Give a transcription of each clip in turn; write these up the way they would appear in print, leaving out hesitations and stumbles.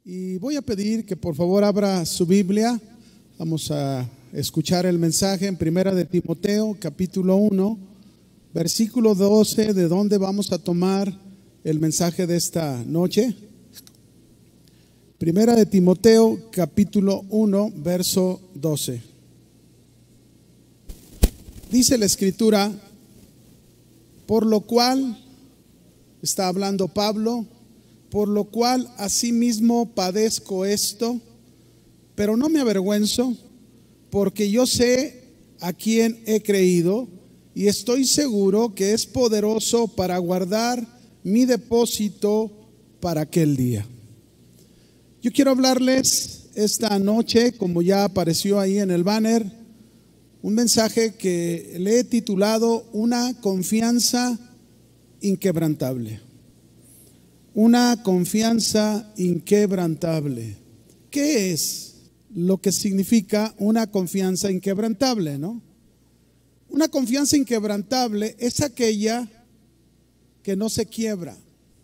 Y voy a pedir que por favor abra su Biblia. Vamos a escuchar el mensaje en Primera de Timoteo, capítulo 1, versículo 12, de donde vamos a tomar el mensaje de esta noche. Primera de Timoteo, capítulo 1, verso 12. Dice la Escritura: por lo cual, está hablando Pablo, por lo cual asimismo padezco esto, pero no me avergüenzo, porque yo sé a quién he creído y estoy seguro que es poderoso para guardar mi depósito para aquel día. Yo quiero hablarles esta noche, como ya apareció ahí en el banner, un mensaje que le he titulado Una confianza inquebrantable. Una confianza inquebrantable. ¿Qué es lo que significa una confianza inquebrantable, no? Una confianza inquebrantable es aquella que no se quiebra,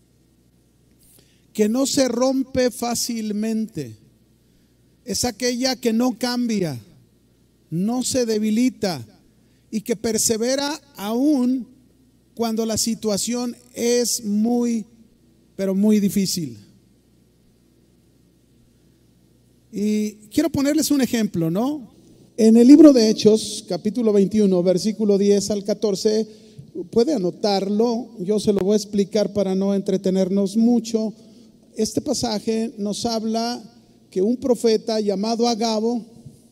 que no se rompe fácilmente, es aquella que no cambia, no se debilita y que persevera aún cuando la situación es pero muy difícil. Y quiero ponerles un ejemplo, ¿no? En el libro de Hechos, capítulo 21, versículo 10 al 14, puede anotarlo, yo se lo voy a explicar para no entretenernos mucho. Este pasaje nos habla que un profeta llamado Agabo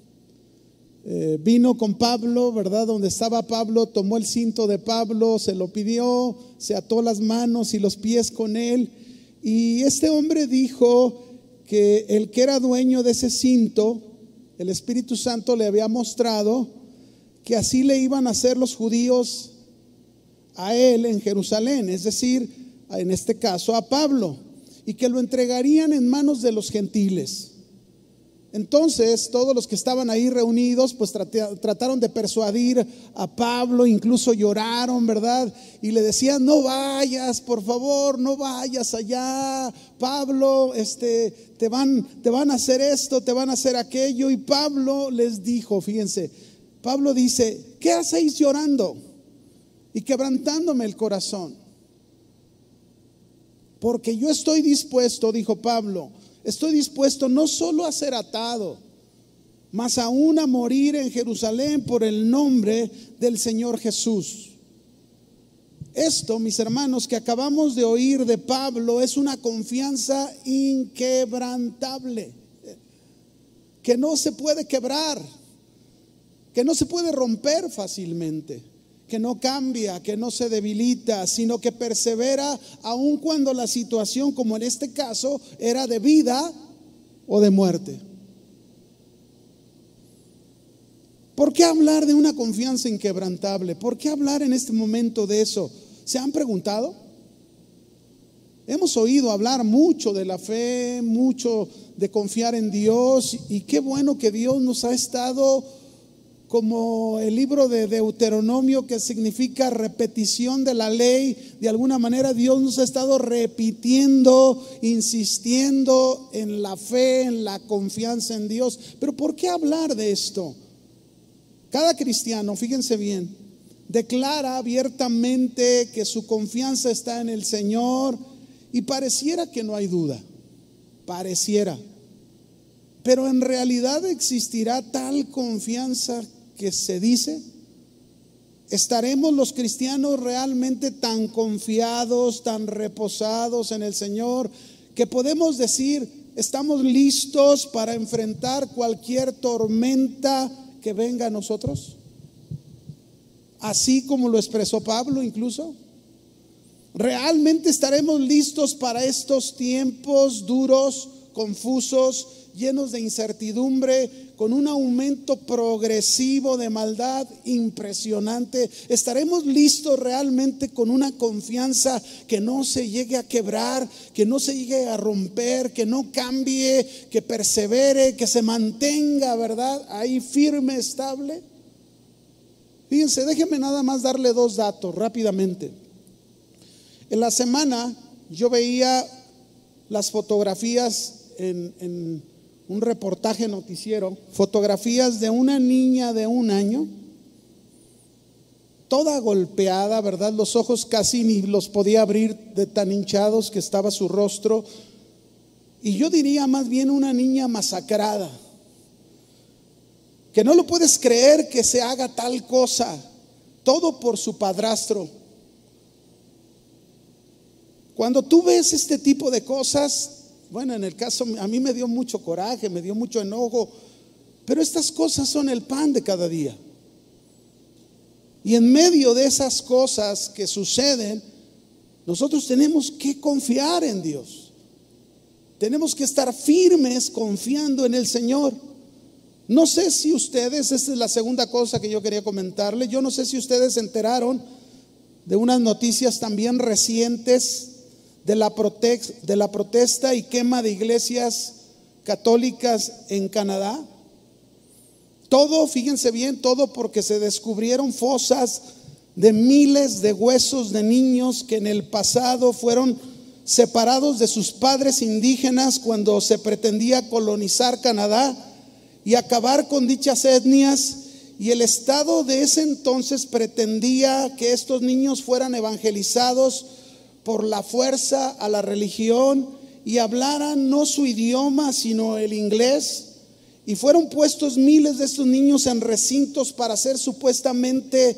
vino con Pablo, ¿verdad? Donde estaba Pablo, tomó el cinto de Pablo, se lo pidió, se ató las manos y los pies con él. Y este hombre dijo que el que era dueño de ese cinto, el Espíritu Santo le había mostrado que así le iban a hacer los judíos a él en Jerusalén, es decir, en este caso a Pablo, y que lo entregarían en manos de los gentiles. Entonces todos los que estaban ahí reunidos pues trataron de persuadir a Pablo, incluso lloraron, ¿verdad? Y le decían: no vayas, por favor, no vayas allá, Pablo, te van a hacer esto, te van a hacer aquello. Y Pablo les dijo, fíjense, Pablo dice: ¿qué hacéis llorando y quebrantándome el corazón? Porque yo estoy dispuesto, dijo Pablo, estoy dispuesto no solo a ser atado, mas aún a morir en Jerusalén por el nombre del Señor Jesús. Esto, mis hermanos, que acabamos de oír de Pablo, es una confianza inquebrantable, que no se puede quebrar, que no se puede romper fácilmente, que no cambia, que no se debilita, sino que persevera aun cuando la situación, como en este caso, era de vida o de muerte. ¿Por qué hablar de una confianza inquebrantable? ¿Por qué hablar en este momento de eso? ¿Se han preguntado? Hemos oído hablar mucho de la fe, mucho de confiar en Dios, y qué bueno que Dios nos ha estado, como el libro de Deuteronomio, que significa repetición de la ley. De alguna manera Dios nos ha estado repitiendo, insistiendo en la fe, en la confianza en Dios. Pero ¿por qué hablar de esto? Cada cristiano, fíjense bien, declara abiertamente que su confianza está en el Señor, y pareciera que no hay duda, pareciera. Pero en realidad ¿existirá tal confianza que se dice? ¿Estaremos los cristianos realmente tan confiados, tan reposados en el Señor, que podemos decir: estamos listos para enfrentar cualquier tormenta que venga a nosotros? Así como lo expresó Pablo incluso. ¿Realmente estaremos listos para estos tiempos duros, confusos, llenos de incertidumbre, con un aumento progresivo de maldad impresionante? ¿Estaremos listos realmente con una confianza que no se llegue a quebrar, que no se llegue a romper, que no cambie, que persevere, que se mantenga, ¿verdad?, ahí firme, estable? Fíjense, déjenme nada más darle dos datos rápidamente. En la semana yo veía las fotografías en un reportaje noticiero fotografías de una niña de 1 año, toda golpeada, ¿verdad? Los ojos casi ni los podía abrir de tan hinchados que estaba su rostro. Y yo diría más bien una niña masacrada, que no lo puedes creer que se haga tal cosa, todo por su padrastro. Cuando tú ves este tipo de cosas, bueno, en el caso, a mí me dio mucho coraje, me dio mucho enojo, pero estas cosas son el pan de cada día. Y en medio de esas cosas que suceden, nosotros tenemos que confiar en Dios. Tenemos que estar firmes confiando en el Señor. No sé si ustedes, esta es la segunda cosa que yo quería comentarle, yo no sé si ustedes se enteraron de unas noticias también recientes de la protesta y quema de iglesias católicas en Canadá. Todo, fíjense bien, todo porque se descubrieron fosas de miles de huesos de niños que en el pasado fueron separados de sus padres indígenas cuando se pretendía colonizar Canadá y acabar con dichas etnias. Y el Estado de ese entonces pretendía que estos niños fueran evangelizados por la fuerza a la religión y hablaran no su idioma sino el inglés. Y fueron puestos miles de estos niños en recintos para ser supuestamente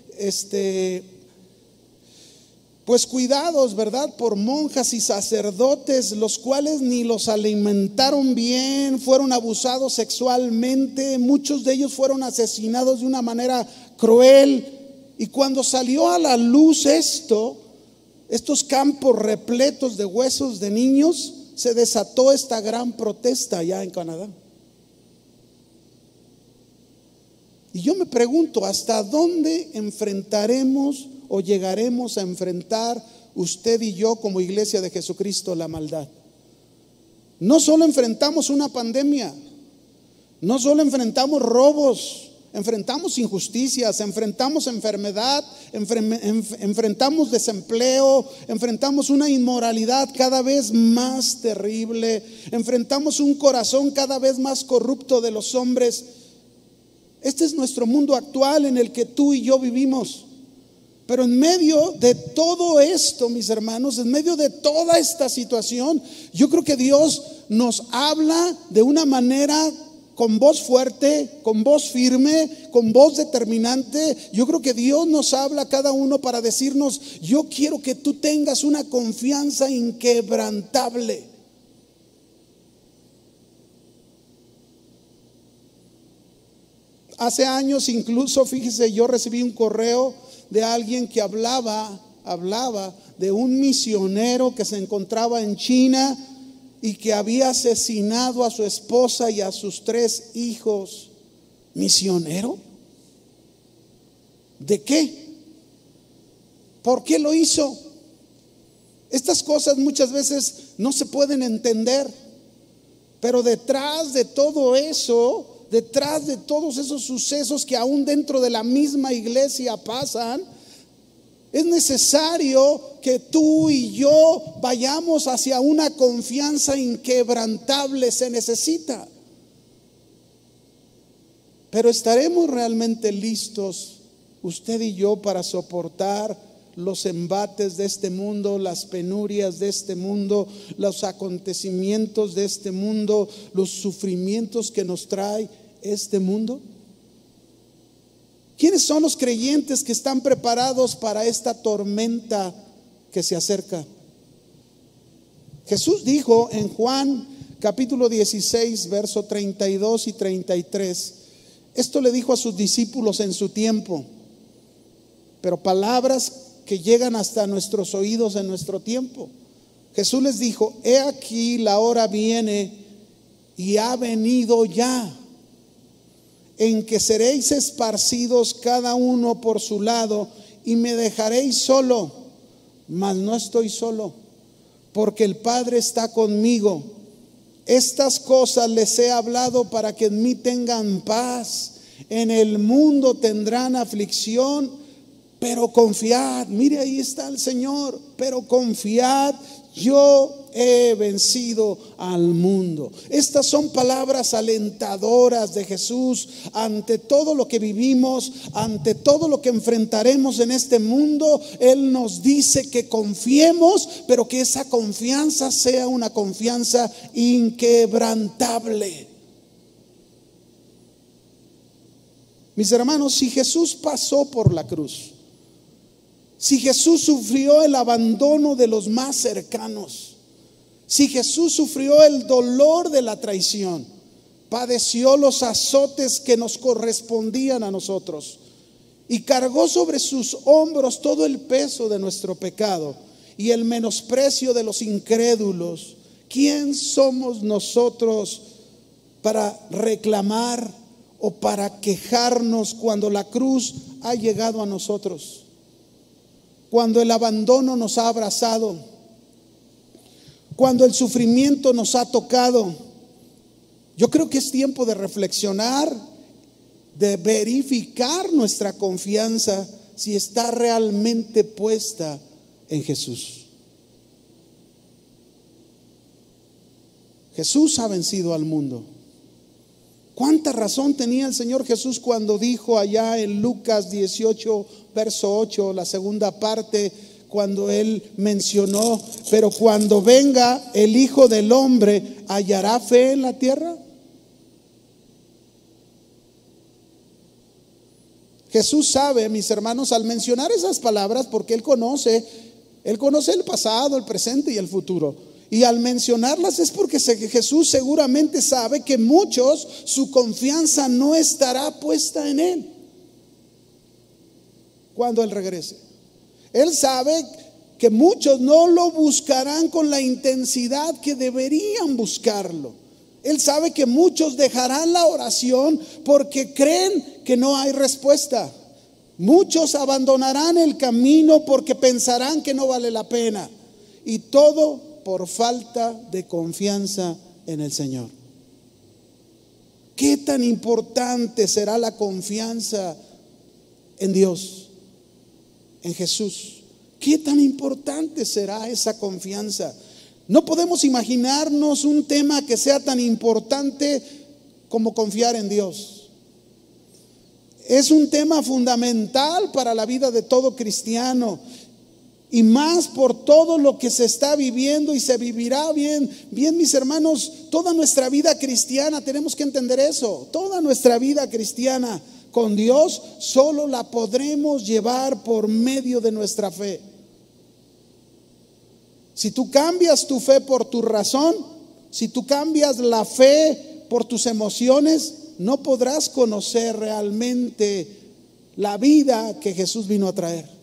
pues cuidados, ¿verdad?, por monjas y sacerdotes, los cuales ni los alimentaron bien, fueron abusados sexualmente, muchos de ellos fueron asesinados de una manera cruel. Y cuando salió a la luz estos campos repletos de huesos de niños, se desató esta gran protesta allá en Canadá. Y yo me pregunto, ¿hasta dónde enfrentaremos o llegaremos a enfrentar usted y yo como iglesia de Jesucristo la maldad? No solo enfrentamos una pandemia, no solo enfrentamos robos, enfrentamos injusticias, enfrentamos enfermedad, enfrentamos desempleo, enfrentamos una inmoralidad cada vez más terrible, enfrentamos un corazón cada vez más corrupto de los hombres. Este es nuestro mundo actual en el que tú y yo vivimos. Pero en medio de todo esto, mis hermanos, en medio de toda esta situación, yo creo que Dios nos habla de una manera con voz fuerte, con voz firme, con voz determinante. Yo creo que Dios nos habla a cada uno para decirnos: yo quiero que tú tengas una confianza inquebrantable. Hace años incluso, fíjese, yo recibí un correo de alguien que hablaba de un misionero que se encontraba en China y que había asesinado a su esposa y a sus 3 hijos. ¿Misionero? ¿De qué? ¿Por qué lo hizo? Estas cosas muchas veces no se pueden entender, pero detrás de todo eso, detrás de todos esos sucesos que aún dentro de la misma iglesia pasan, es necesario que tú y yo vayamos hacia una confianza inquebrantable. Se necesita. Pero ¿estaremos realmente listos, usted y yo, para soportar los embates de este mundo, las penurias de este mundo, los acontecimientos de este mundo, los sufrimientos que nos trae este mundo? ¿Quiénes son los creyentes que están preparados para esta tormenta que se acerca? Jesús dijo en Juan capítulo 16, verso 32 y 33, esto le dijo a sus discípulos en su tiempo, pero palabras que llegan hasta nuestros oídos en nuestro tiempo. Jesús les dijo: he aquí la hora viene y ha venido ya, en que seréis esparcidos cada uno por su lado y me dejaréis solo, mas no estoy solo, porque el Padre está conmigo. Estas cosas les he hablado para que en mí tengan paz. En el mundo tendrán aflicción, pero confiad, mire ahí está el Señor, pero confiad, yo he vencido al mundo. Estas son palabras alentadoras de Jesús ante todo lo que vivimos, ante todo lo que enfrentaremos en este mundo. Él nos dice que confiemos, pero que esa confianza sea una confianza inquebrantable. Mis hermanos, si Jesús pasó por la cruz, si Jesús sufrió el abandono de los más cercanos, si Jesús sufrió el dolor de la traición, padeció los azotes que nos correspondían a nosotros y cargó sobre sus hombros todo el peso de nuestro pecado y el menosprecio de los incrédulos, ¿quién somos nosotros para reclamar o para quejarnos cuando la cruz ha llegado a nosotros? Cuando el abandono nos ha abrazado, cuando el sufrimiento nos ha tocado. Yo creo que es tiempo de reflexionar, de verificar nuestra confianza, si está realmente puesta en Jesús. Jesús ha vencido al mundo. ¿Cuánta razón tenía el Señor Jesús cuando dijo allá en Lucas 18, verso 8, la segunda parte, cuando Él mencionó, pero cuando venga el Hijo del Hombre, ¿hallará fe en la tierra? Jesús sabe, mis hermanos, al mencionar esas palabras, porque Él conoce el pasado, el presente y el futuro. Y al mencionarlas es porque Jesús seguramente sabe que muchos, su confianza no estará puesta en Él cuando Él regrese. Él sabe que muchos no lo buscarán con la intensidad que deberían buscarlo. Él sabe que muchos dejarán la oración porque creen que no hay respuesta. Muchos abandonarán el camino porque pensarán que no vale la pena. Y todo por falta de confianza en el Señor. ¿Qué tan importante será la confianza en Dios, en Jesús? ¿Qué tan importante será esa confianza? No podemos imaginarnos un tema que sea tan importante como confiar en Dios. Es un tema fundamental para la vida de todo cristiano. Y más por todo lo que se está viviendo y se vivirá bien, mis hermanos, toda nuestra vida cristiana, tenemos que entender eso. Toda nuestra vida cristiana con Dios solo la podremos llevar por medio de nuestra fe. Si tú cambias tu fe por tu razón, si tú cambias la fe por tus emociones, no podrás conocer realmente la vida que Jesús vino a traer.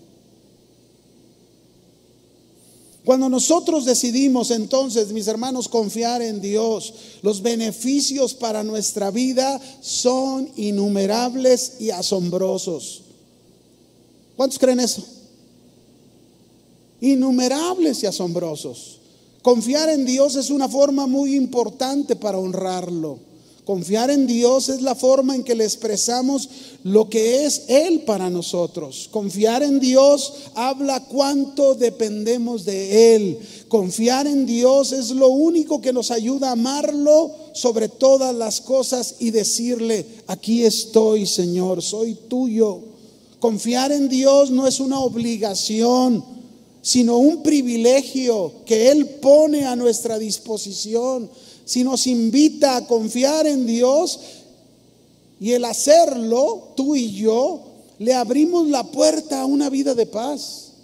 Cuando nosotros decidimos entonces, mis hermanos, confiar en Dios, los beneficios para nuestra vida son innumerables y asombrosos. ¿Cuántos creen eso? Innumerables y asombrosos. Confiar en Dios es una forma muy importante para honrarlo. Confiar en Dios es la forma en que le expresamos lo que es Él para nosotros. Confiar en Dios habla cuánto dependemos de Él. Confiar en Dios es lo único que nos ayuda a amarlo sobre todas las cosas y decirle: aquí estoy, Señor, soy tuyo. Confiar en Dios no es una obligación, sino un privilegio que Él pone a nuestra disposición. Si nos invita a confiar en Dios, y el hacerlo, tú y yo, le abrimos la puerta a una vida de paz,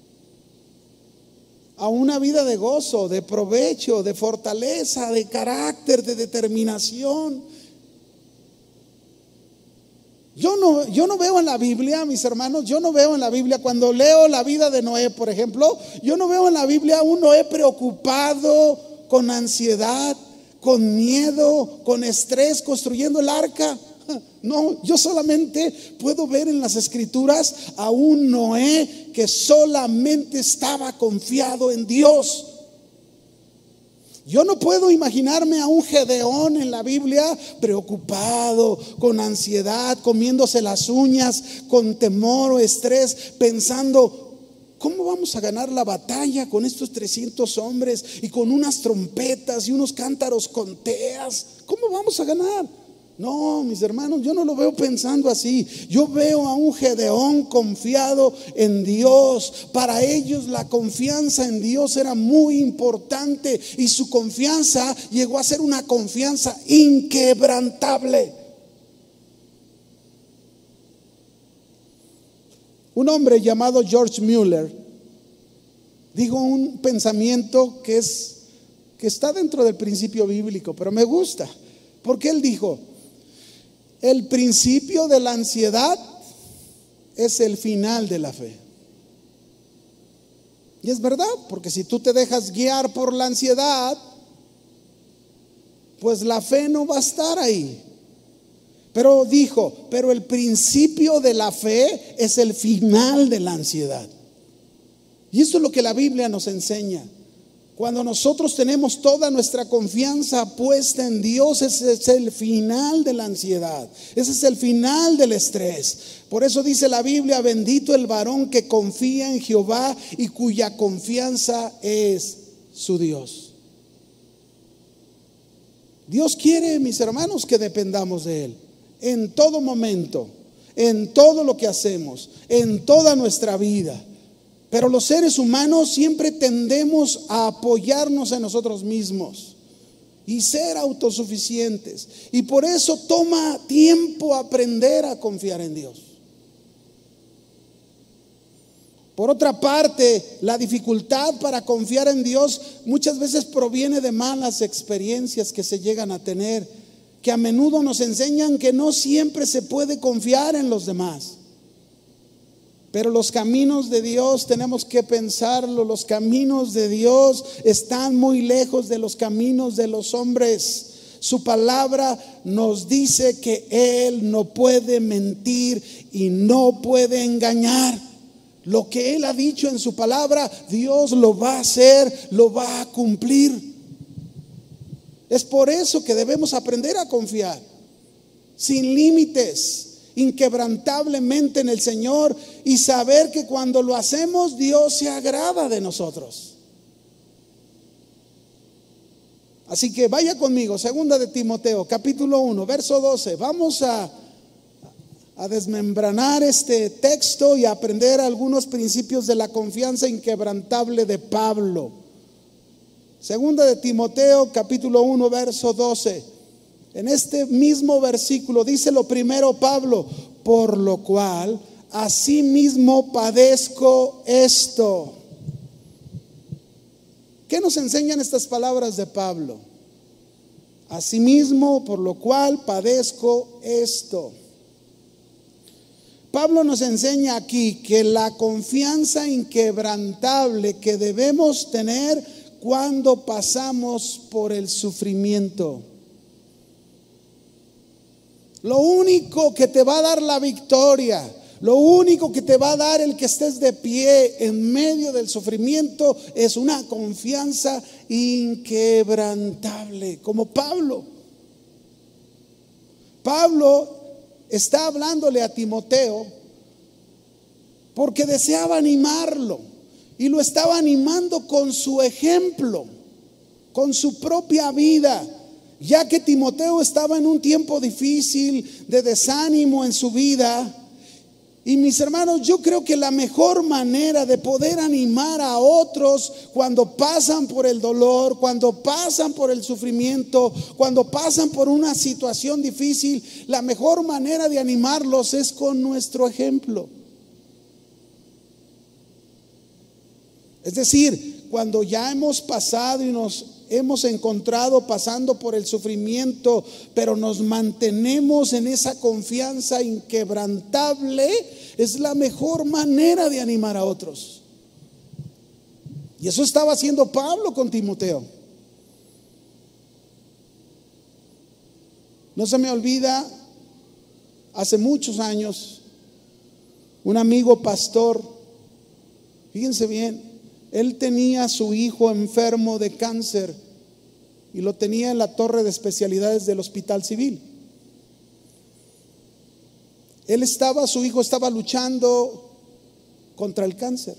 a una vida de gozo, de provecho, de fortaleza, de carácter, de determinación. Yo no veo en la Biblia, mis hermanos, yo no veo en la Biblia, cuando leo la vida de Noé, por ejemplo, yo no veo en la Biblia un Noé preocupado, con ansiedad, con miedo, con estrés, construyendo el arca. No, yo solamente puedo ver en las Escrituras a un Noé que solamente estaba confiado en Dios. Yo no puedo imaginarme a un Gedeón en la Biblia preocupado, con ansiedad, comiéndose las uñas, con temor o estrés, pensando: ¿cómo vamos a ganar la batalla con estos 300 hombres y con unas trompetas y unos cántaros con teas? ¿Cómo vamos a ganar? No, mis hermanos, yo no lo veo pensando así. Yo veo a un Gedeón confiado en Dios. Para ellos la confianza en Dios era muy importante, y su confianza llegó a ser una confianza inquebrantable. Un hombre llamado George Mueller dijo un pensamiento que está dentro del principio bíblico, pero me gusta, porque él dijo: el principio de la ansiedad es el final de la fe. Y es verdad, porque si tú te dejas guiar por la ansiedad, pues la fe no va a estar ahí. Pero dijo: pero el principio de la fe es el final de la ansiedad. Y eso es lo que la Biblia nos enseña. Cuando nosotros tenemos toda nuestra confianza puesta en Dios, ese es el final de la ansiedad, ese es el final del estrés. Por eso dice la Biblia: bendito el varón que confía en Jehová y cuya confianza es su Dios. Dios quiere, mis hermanos, que dependamos de Él en todo momento, en todo lo que hacemos, en toda nuestra vida. Pero los seres humanos siempre tendemos a apoyarnos en nosotros mismos y ser autosuficientes. Y por eso toma tiempo aprender a confiar en Dios. Por otra parte, la dificultad para confiar en Dios muchas veces proviene de malas experiencias que se llegan a tener, que a menudo nos enseñan que no siempre se puede confiar en los demás. Pero los caminos de Dios tenemos que pensarlo. Los caminos de Dios están muy lejos de los caminos de los hombres. Su palabra nos dice que Él no puede mentir y no puede engañar. Lo que Él ha dicho en su palabra, Dios lo va a hacer, lo va a cumplir. Es por eso que debemos aprender a confiar sin límites, inquebrantablemente en el Señor, y saber que cuando lo hacemos, Dios se agrada de nosotros. Así que vaya conmigo, segunda de Timoteo, capítulo 1, verso 12. Vamos a desmembranar este texto y a aprender algunos principios de la confianza inquebrantable de Pablo. Segunda de Timoteo, capítulo 1, verso 12. En este mismo versículo dice lo primero Pablo: por lo cual asimismo padezco esto. ¿Qué nos enseñan estas palabras de Pablo? Asimismo, por lo cual padezco esto. Pablo nos enseña aquí que la confianza inquebrantable que debemos tener cuando pasamos por el sufrimiento. Lo único que te va a dar la victoria, lo único que te va a dar el que estés de pie en medio del sufrimiento, es una confianza inquebrantable, como Pablo. Pablo está hablándole a Timoteo porque deseaba animarlo, y lo estaba animando con su ejemplo, con su propia vida. Ya que Timoteo estaba en un tiempo difícil de desánimo en su vida. Y mis hermanos, yo creo que la mejor manera de poder animar a otros cuando pasan por el dolor, cuando pasan por el sufrimiento, cuando pasan por una situación difícil, la mejor manera de animarlos es con nuestro ejemplo. Es decir, cuando ya hemos pasado y nos hemos encontrado pasando por el sufrimiento, pero nos mantenemos en esa confianza inquebrantable, es la mejor manera de animar a otros. Y eso estaba haciendo Pablo con Timoteo. No se me olvida, hace muchos años, un amigo pastor, fíjense bien, él tenía a su hijo enfermo de cáncer y lo tenía en la torre de especialidades del Hospital Civil. Su hijo estaba luchando contra el cáncer.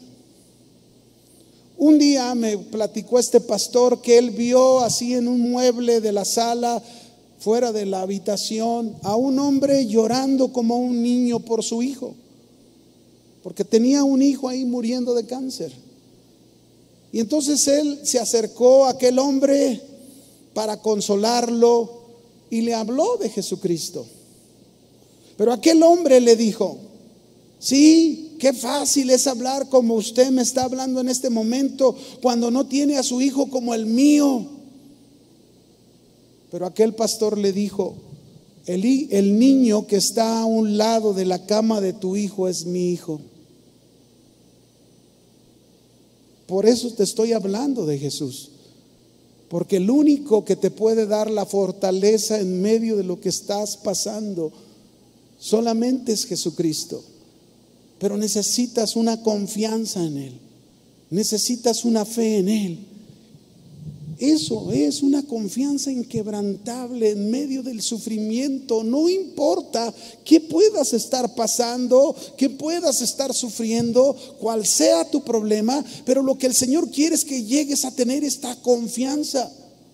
Un día me platicó este pastor que él vio así en un mueble de la sala, fuera de la habitación, a un hombre llorando como un niño por su hijo, porque tenía un hijo ahí muriendo de cáncer. Y entonces él se acercó a aquel hombre para consolarlo y le habló de Jesucristo. Pero aquel hombre le dijo: sí, qué fácil es hablar como usted me está hablando en este momento, cuando no tiene a su hijo como el mío. Pero aquel pastor le dijo: el niño que está a un lado de la cama de tu hijo es mi hijo. Por eso te estoy hablando de Jesús, porque el único que te puede dar la fortaleza en medio de lo que estás pasando solamente es Jesucristo. Pero necesitas una confianza en Él, necesitas una fe en Él. Eso es una confianza inquebrantable en medio del sufrimiento. No importa qué puedas estar pasando, qué puedas estar sufriendo, cuál sea tu problema, pero lo que el Señor quiere es que llegues a tener esta confianza.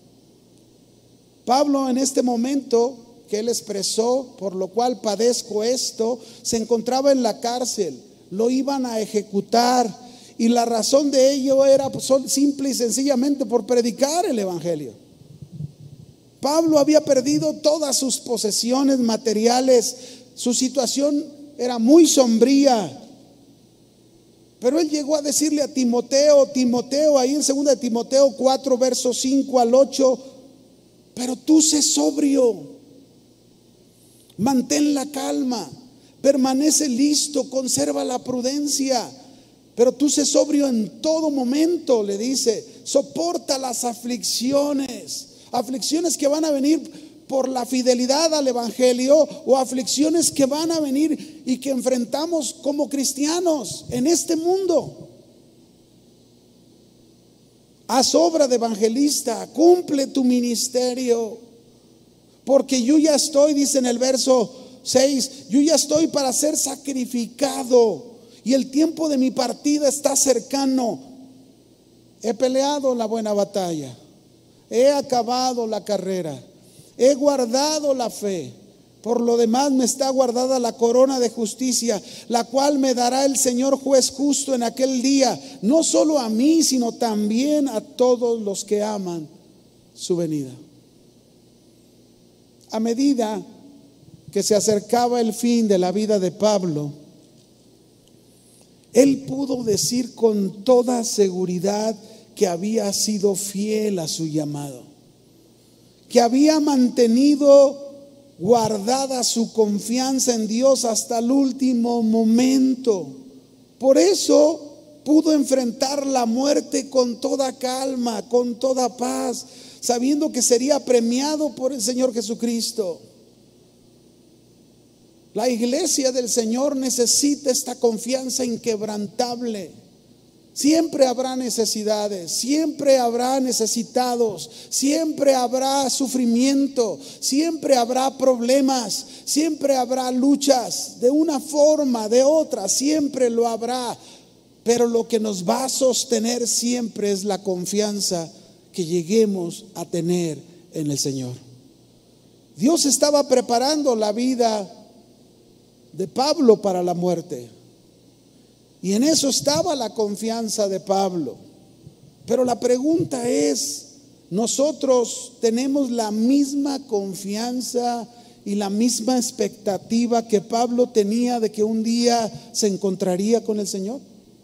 Pablo, en este momento que él expresó, por lo cual padezco esto, se encontraba en la cárcel, lo iban a ejecutar. Y la razón de ello era simple y sencillamente por predicar el evangelio. Pablo había perdido todas sus posesiones materiales, su situación era muy sombría. Pero él llegó a decirle a Timoteo, ahí en 2 de Timoteo 4, versos 5 al 8, pero tú sé sobrio, mantén la calma, permanece listo, conserva la prudencia. Pero tú sé sobrio en todo momento, le dice, soporta las aflicciones que van a venir por la fidelidad al evangelio, o aflicciones que van a venir y que enfrentamos como cristianos en este mundo. Haz obra de evangelista, cumple tu ministerio, porque yo ya estoy, dice en el verso 6, yo ya estoy para ser sacrificado y el tiempo de mi partida está cercano. He peleado la buena batalla, he acabado la carrera, he guardado la fe. Por lo demás me está guardada la corona de justicia, la cual me dará el Señor juez justo en aquel día, no solo a mí, sino también a todos los que aman su venida. A medida que se acercaba el fin de la vida de Pablo, él pudo decir con toda seguridad que había sido fiel a su llamado, que había mantenido guardada su confianza en Dios hasta el último momento. Por eso pudo enfrentar la muerte con toda calma, con toda paz, sabiendo que sería premiado por el Señor Jesucristo. La iglesia del Señor necesita esta confianza inquebrantable. Siempre habrá necesidades, siempre habrá necesitados, siempre habrá sufrimiento, siempre habrá problemas, siempre habrá luchas, de una forma, de otra, siempre lo habrá. Pero lo que nos va a sostener siempre es la confianza que lleguemos a tener en el Señor. Dios estaba preparando la vida de Pablo para la muerte, y en eso estaba la confianza de Pablo. Pero la pregunta es, ¿nosotros tenemos la misma confianza y la misma expectativa que Pablo tenía de que un día se encontraría con el Señor?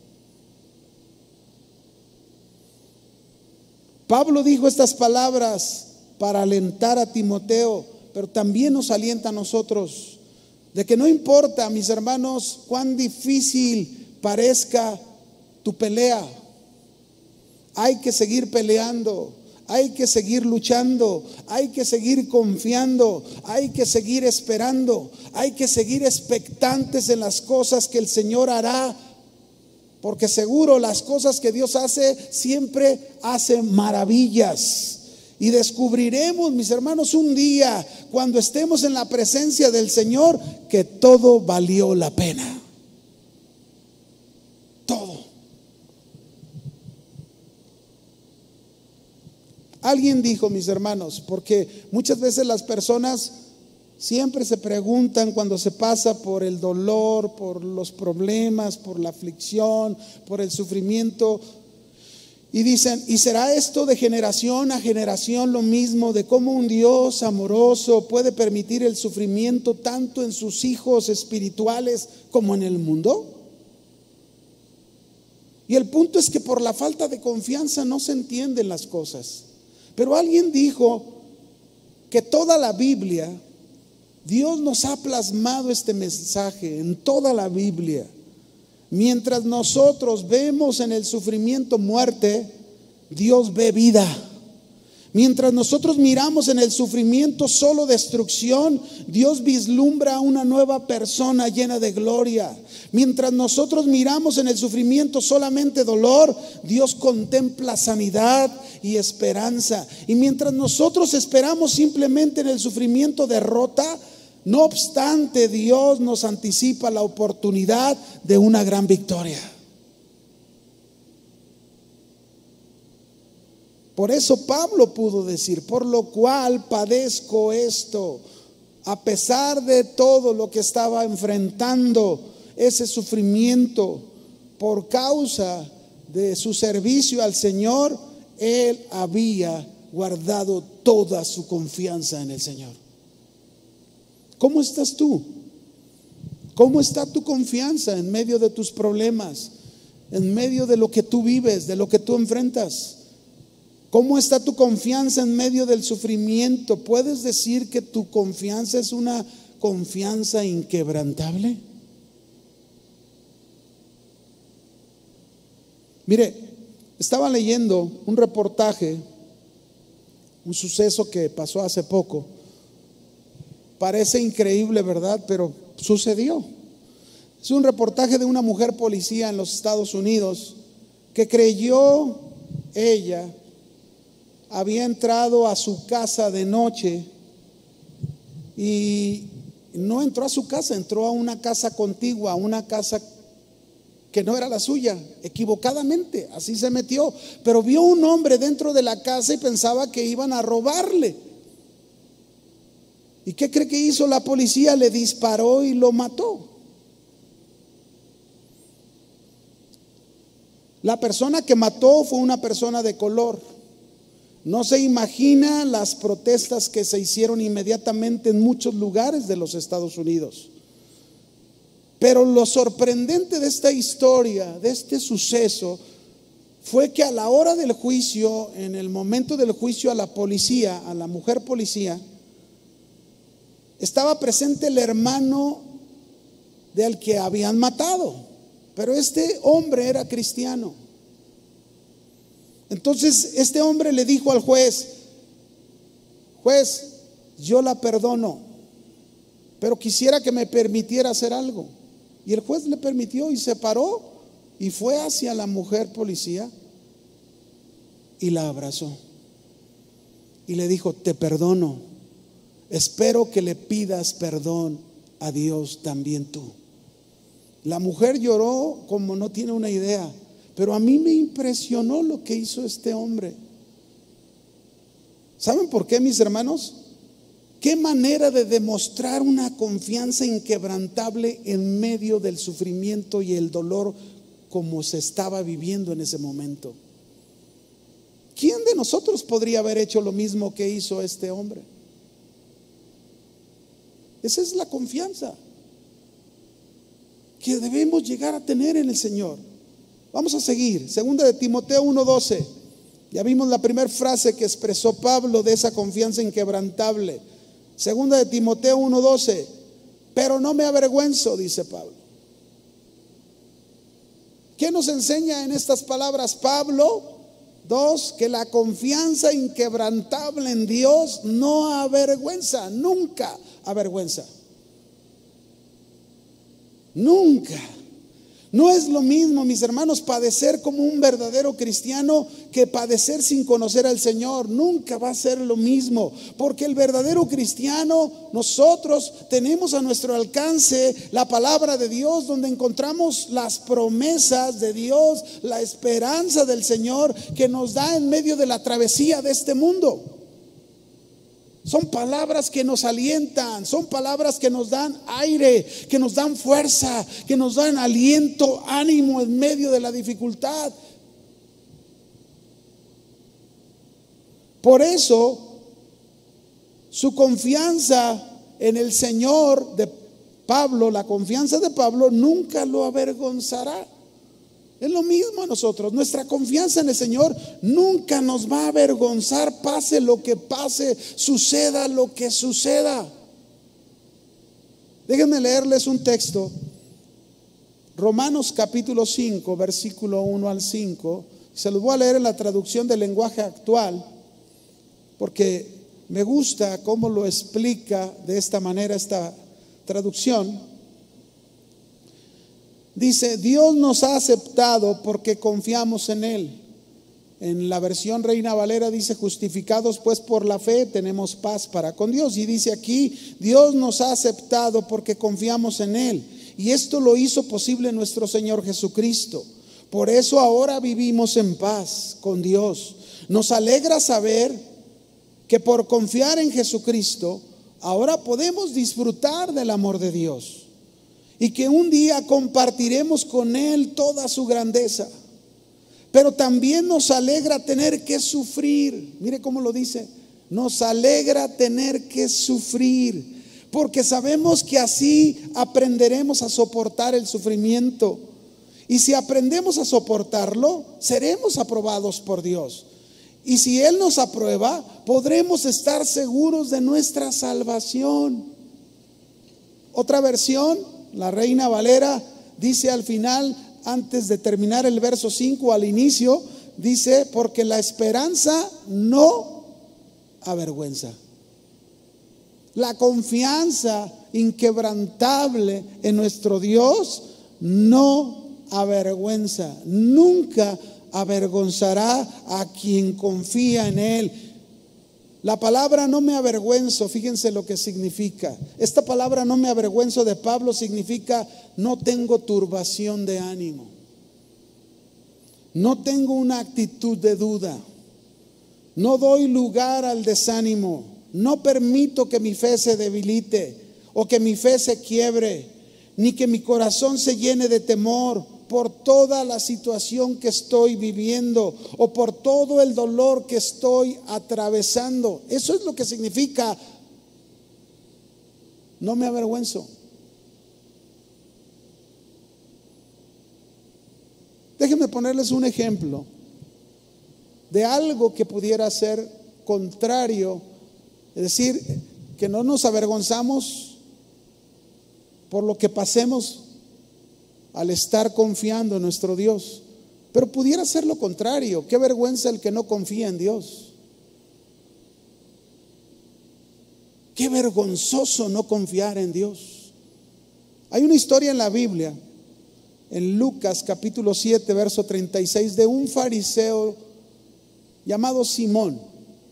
Pablo dijo estas palabras para alentar a Timoteo, pero también nos alienta a nosotros, de que no importa, mis hermanos, cuán difícil parezca tu pelea, hay que seguir peleando, hay que seguir luchando, hay que seguir confiando, hay que seguir esperando, hay que seguir expectantes en las cosas que el Señor hará, porque seguro las cosas que Dios hace siempre hace maravillas. Y descubriremos, mis hermanos, un día, cuando estemos en la presencia del Señor, que todo valió la pena. Todo. Alguien dijo, mis hermanos, porque muchas veces las personas siempre se preguntan cuando se pasa por el dolor, por los problemas, por la aflicción, por el sufrimiento, y dicen, ¿y será esto de generación a generación lo mismo? De cómo un Dios amoroso puede permitir el sufrimiento tanto en sus hijos espirituales como en el mundo. Y el punto es que por la falta de confianza no se entienden las cosas. Pero alguien dijo que toda la Biblia, Dios nos ha plasmado este mensaje en toda la Biblia. Mientras nosotros vemos en el sufrimiento muerte, Dios ve vida. Mientras nosotros miramos en el sufrimiento solo destrucción, Dios vislumbra una nueva persona llena de gloria. Mientras nosotros miramos en el sufrimiento solamente dolor, Dios contempla sanidad y esperanza. Y mientras nosotros esperamos simplemente en el sufrimiento derrota, no obstante, Dios nos anticipa la oportunidad de una gran victoria. Por eso Pablo pudo decir, por lo cual padezco esto, a pesar de todo lo que estaba enfrentando, ese sufrimiento, por causa de su servicio al Señor, él había guardado toda su confianza en el Señor. ¿Cómo estás tú? ¿Cómo está tu confianza en medio de tus problemas, en medio de lo que tú vives, de lo que tú enfrentas? ¿Cómo está tu confianza en medio del sufrimiento? ¿Puedes decir que tu confianza es una confianza inquebrantable? Mire, estaba leyendo un reportaje, un suceso que pasó hace poco. Parece increíble, ¿verdad? Pero sucedió. Es un reportaje de una mujer policía en los Estados Unidos que creyó, ella había entrado a su casa de noche y no entró a su casa, entró a una casa contigua, a una casa que no era la suya, equivocadamente, así se metió. Pero vio un hombre dentro de la casa y pensaba que iban a robarle. ¿Y qué cree que hizo la policía? Le disparó y lo mató. La persona que mató fue una persona de color. No se imagina las protestas que se hicieron inmediatamente en muchos lugares de los Estados Unidos. Pero lo sorprendente de esta historia, de este suceso, fue que a la hora del juicio, en el momento del juicio a la policía, a la mujer policía, estaba presente el hermano del que habían matado, pero este hombre era cristiano. Entonces este hombre le dijo al juez: juez, yo la perdono, pero quisiera que me permitiera hacer algo. Y el juez le permitió y se paró y fue hacia la mujer policía y la abrazó y le dijo: te perdono, espero que le pidas perdón a Dios también tú. La mujer lloró como no tiene una idea, pero a mí me impresionó lo que hizo este hombre. ¿Saben por qué, mis hermanos? Qué manera de demostrar una confianza inquebrantable en medio del sufrimiento y el dolor como se estaba viviendo en ese momento. ¿Quién de nosotros podría haber hecho lo mismo que hizo este hombre? Esa es la confianza que debemos llegar a tener en el Señor. Vamos a seguir. Segunda de Timoteo 1:12. Ya vimos la primera frase que expresó Pablo de esa confianza inquebrantable. Segunda de Timoteo 1:12. Pero no me avergüenzo, dice Pablo. ¿Qué nos enseña en estas palabras Pablo? 2, que la confianza inquebrantable en Dios no avergüenza, nunca avergüenza. Nunca. No es lo mismo, mis hermanos, padecer como un verdadero cristiano que padecer sin conocer al Señor. Nunca va a ser lo mismo, porque el verdadero cristiano, nosotros tenemos a nuestro alcance la palabra de Dios, donde encontramos las promesas de Dios, la esperanza del Señor que nos da en medio de la travesía de este mundo. Son palabras que nos alientan, son palabras que nos dan aire, que nos dan fuerza, que nos dan aliento, ánimo en medio de la dificultad. Por eso, su confianza en el Señor de Pablo, la confianza de Pablo nunca lo avergonzará. Es lo mismo a nosotros, nuestra confianza en el Señor nunca nos va a avergonzar, pase lo que pase, suceda lo que suceda. Déjenme leerles un texto, Romanos capítulo 5, versículo 1 al 5, se los voy a leer en la traducción del lenguaje actual, porque me gusta cómo lo explica de esta manera esta traducción. Dice: Dios nos ha aceptado porque confiamos en Él. En la versión Reina Valera dice: justificados pues por la fe tenemos paz para con Dios. Y dice aquí: Dios nos ha aceptado porque confiamos en Él. Y esto lo hizo posible nuestro Señor Jesucristo. Por eso ahora vivimos en paz con Dios. Nos alegra saber que por confiar en Jesucristo ahora podemos disfrutar del amor de Dios. Y que un día compartiremos con Él toda su grandeza. Pero también nos alegra tener que sufrir. Mire cómo lo dice: nos alegra tener que sufrir, porque sabemos que así aprenderemos a soportar el sufrimiento. Y si aprendemos a soportarlo, seremos aprobados por Dios. Y si Él nos aprueba, podremos estar seguros de nuestra salvación. Otra versión, la Reina Valera, dice al final, antes de terminar el verso 5, al inicio, dice: porque la esperanza no avergüenza. La confianza inquebrantable en nuestro Dios no avergüenza. Nunca avergonzará a quien confía en Él. La palabra no me avergüenzo, fíjense lo que significa. Esta palabra no me avergüenzo de Pablo significa: no tengo turbación de ánimo, no tengo una actitud de duda, no doy lugar al desánimo, no permito que mi fe se debilite o que mi fe se quiebre, ni que mi corazón se llene de temor por toda la situación que estoy viviendo o por todo el dolor que estoy atravesando. Eso es lo que significa: no me avergüenzo. Déjenme ponerles un ejemplo de algo que pudiera ser contrario, es decir, que no nos avergonzamos por lo que pasemos al estar confiando en nuestro Dios, pero pudiera ser lo contrario. Qué vergüenza el que no confía en Dios. Qué vergonzoso no confiar en Dios. Hay una historia en la Biblia, en Lucas capítulo 7 verso 36, de un fariseo llamado Simón.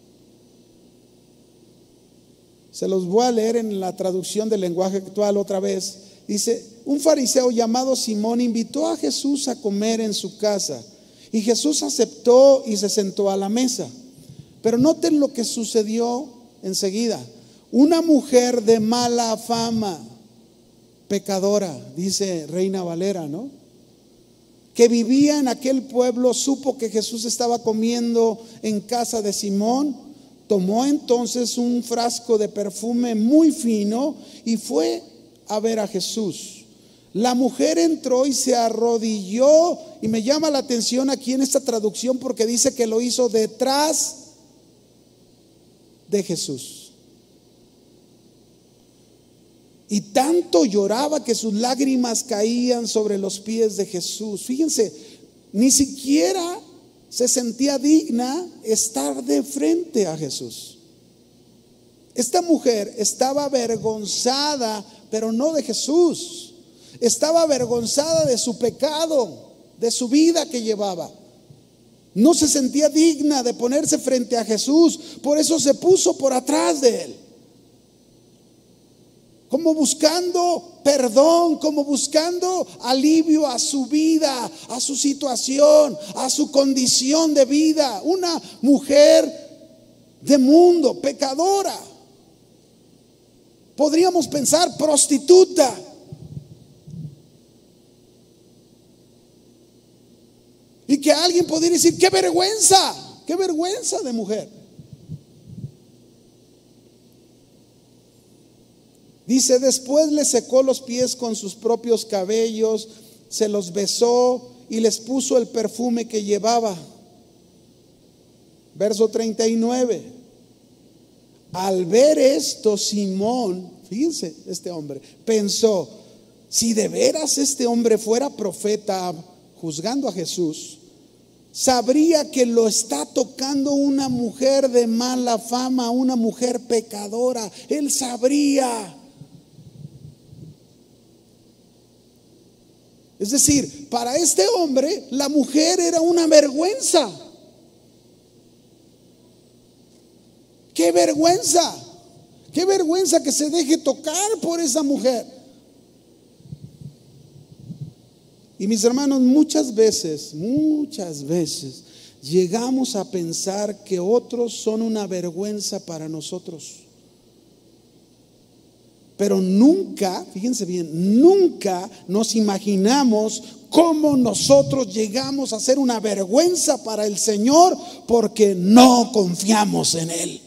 Se los voy a leer en la traducción del lenguaje actual otra vez. Dice: un fariseo llamado Simón invitó a Jesús a comer en su casa, y Jesús aceptó y se sentó a la mesa. Pero noten lo que sucedió enseguida. Una mujer de mala fama, pecadora, dice Reina Valera, ¿no?, que vivía en aquel pueblo, supo que Jesús estaba comiendo en casa de Simón. Tomó entonces un frasco de perfume muy fino y fue a ver a Jesús. La mujer entró y se arrodilló, y me llama la atención aquí en esta traducción porque dice que lo hizo detrás de Jesús. Y tanto lloraba que sus lágrimas caían sobre los pies de Jesús. Fíjense, ni siquiera se sentía digna estar de frente a Jesús. Esta mujer estaba avergonzada, pero no de Jesús. Estaba avergonzada de su pecado, de su vida que llevaba. No se sentía digna de ponerse frente a Jesús, por eso se puso por atrás de él, como buscando perdón, como buscando alivio a su vida, a su situación, a su condición de vida. Una mujer de mundo, pecadora. Podríamos pensar prostituta. Y que alguien podría decir, qué vergüenza de mujer. Dice, después le secó los pies con sus propios cabellos, se los besó y les puso el perfume que llevaba. Verso 39. Al ver esto, Simón, fíjense, este hombre, pensó, si de veras este hombre fuera profeta, juzgando a Jesús, sabría que lo está tocando una mujer de mala fama, una mujer pecadora. Él sabría. Es decir, para este hombre la mujer era una vergüenza. ¡Qué vergüenza! ¡Qué vergüenza que se deje tocar por esa mujer! Y mis hermanos, muchas veces llegamos a pensar que otros son una vergüenza para nosotros. Pero nunca, fíjense bien, nunca nos imaginamos cómo nosotros llegamos a ser una vergüenza para el Señor porque no confiamos en Él.